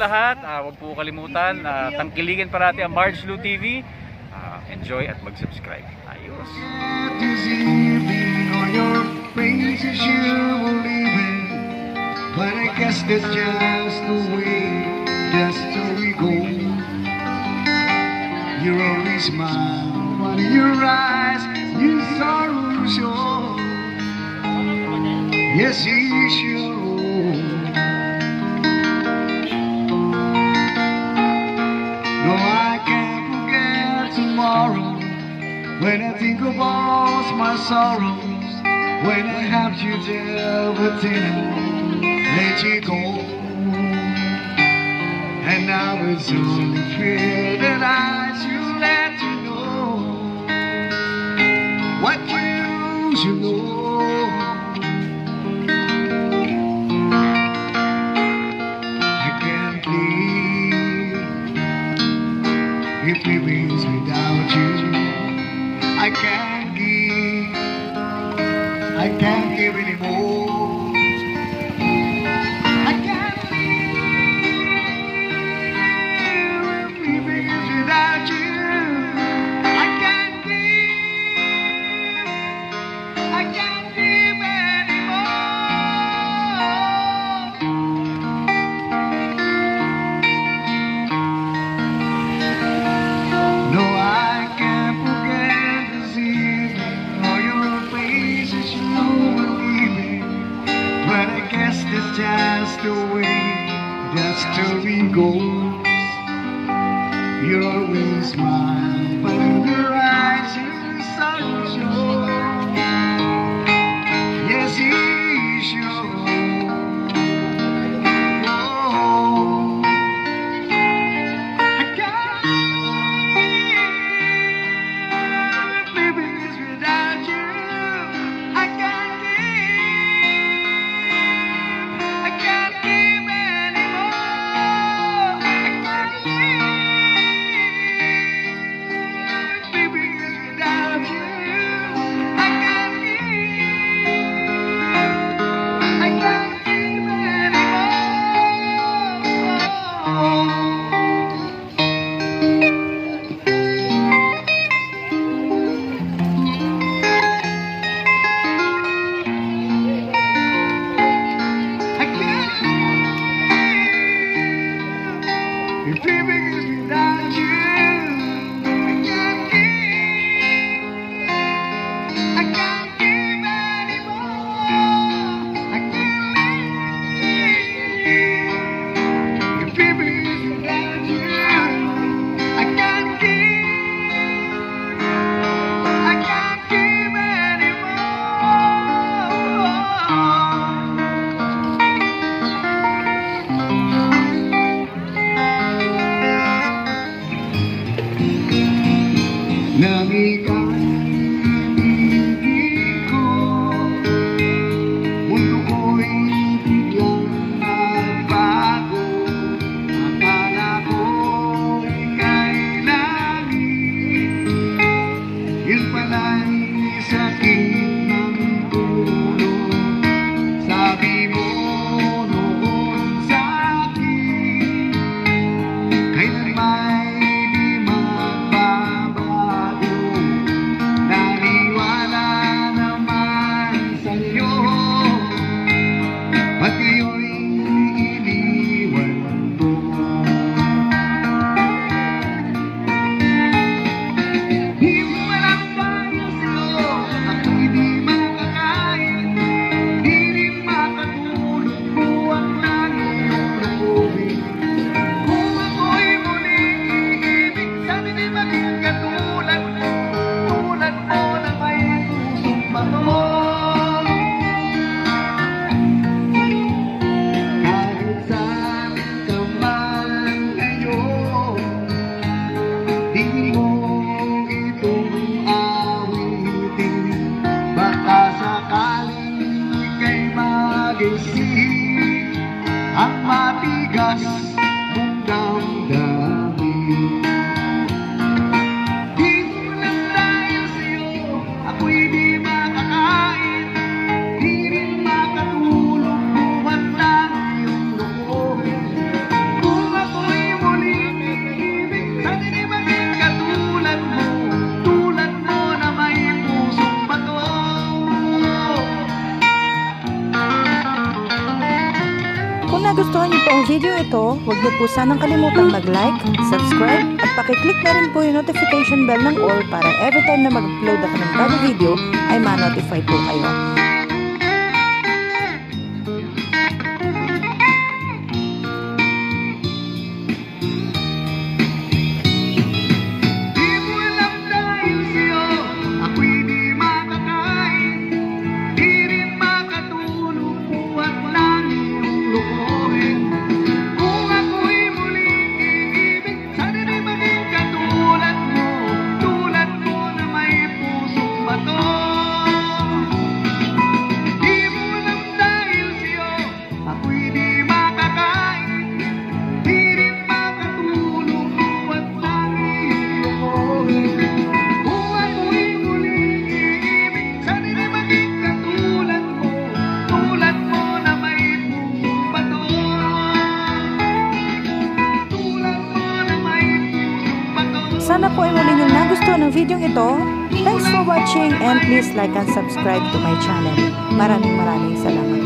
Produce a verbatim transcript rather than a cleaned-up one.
lahat. Uh, huwag po kalimutan, uh, tangkilikin parati ang Marge Lou T V. Uh, enjoy at mag-subscribe. Ayos. But I guess that's just the way the story goes. You always smile, but in your eyes, you sorrow show. Yes, you sure. No, I can't forget tomorrow. When I think of all my sorrows, when I have you there, but then let you go. And now it's only fair that I should let you know what you should know. I can't live if it means without you. I can't give, I can't give anymore. Just the way that story goes. You always smile, but in your eyes you sorrow show. Yes, you show. Oh, I can't live this without you. I can't ang matigas mong damdamin. Di ko lang dahil sa'yo, ako'y di makakain, di rin makatulog kung handa iyong loobin. Kung Kung nagustuhan niyo po ang video ito, huwag niyo po sanang kalimutang mag-like, subscribe, at pakiclick na rin po yung notification bell ng all para every time na mag-upload ako ng bago video ay ma-notify po kayo. Di mo alam dahil sa'yo, ako'y di makakain. Di rin makatulog buhat lang iyong lukuhin. Kung ako'y muling iibig, sana rin maging katulad mo. Tulad mo na may pusong bato. Di mo alam dahil sa'yo, ako'y di makakain. Di rin makatulog buhat lang iyong lukuhin. Kung ako'y muling iibig, sana rin maging katulad mo. Tulad mo na may pusong bato. Tulad mo na may pusong bato. Sana po ay muli niyong nagustuhan ng video ito. Thanks for watching and please like and subscribe to my channel. Maraming maraming salamat.